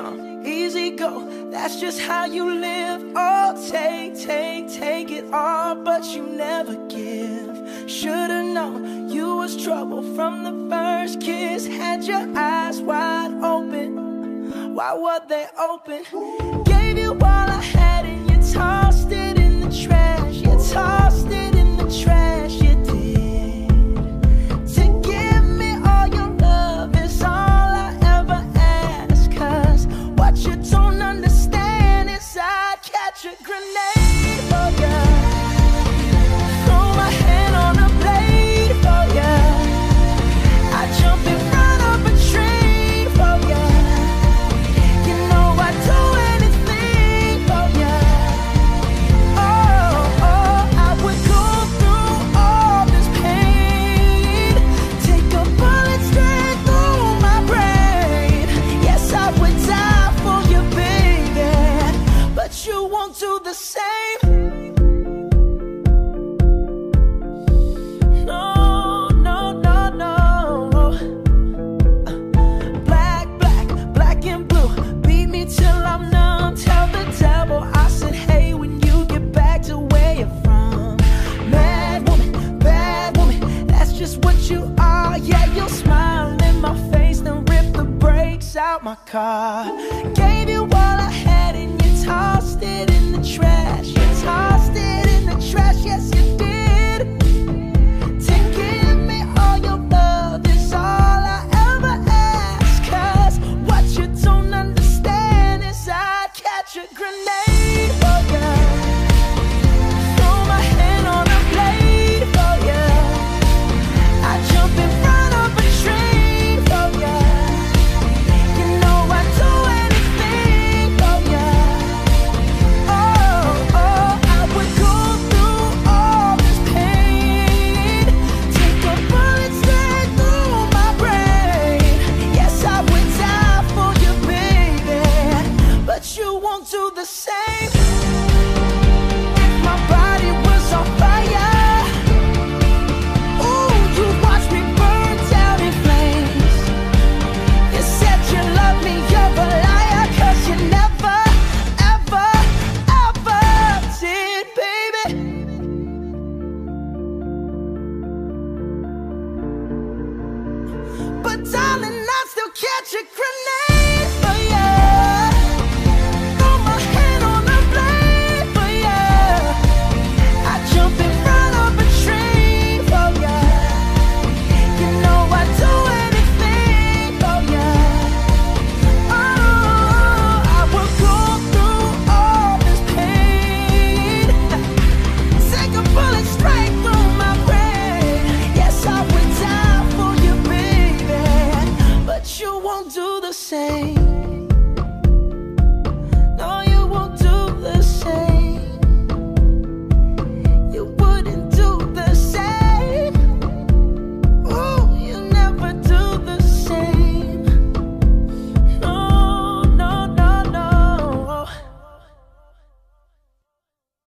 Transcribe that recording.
come, easy go. That's just how you live. Oh, take it all, but you never give. Should've known you was trouble from the first kiss. Had your eyes wide open. Why were they open? Gave you all I had and you tossed it in the trash. You tossed it in the trash, you did. To give me all your love is all I ever ask. Cause what you don't understand is I'd catch a grenade for ya. Throw my hand on a blade for ya. I'd jump in front of a train for ya. You know I'd do anything for ya. Oh, I would go through all this pain. Take a bullet straight through my brain. Yes, I would die for you, baby, but you won't do the same. No, no, no, no. Black and blue. Beat me till I'm numb. Tell the devil I said, hey, when you get back to where you're from. Mad woman, that's just what you are. Yeah, you'll smile in my face, then rip the brakes out my car. Gave you all I had and you tossed it in the trash. You tossed it in the trash, yes you did. To give me all your love is all I ever ask. Cause what you don't understand is I'd catch a grenade for ya. Throw my hand on a blade for ya. I'd jump in front of a train for ya. You know I'd do anything for ya. Oh, I would go through all this pain. Take a bullet straight through my brain. Yes, I would die for you, baby, but you won't do the same. If my body was on fire, ooh, you watch me burn down in flames. You said you love me, you're a liar, cause you never, ever, ever did, baby. But darling, I'd still catch a grenade for ya. Throw my hand on a blade for ya. I'd jump in front of a train for ya. You know I'd do anything for ya. Oh, I would go through all this pain. Take a bullet straight through my brain. Yes, I would die for you, baby, but you won't do the same.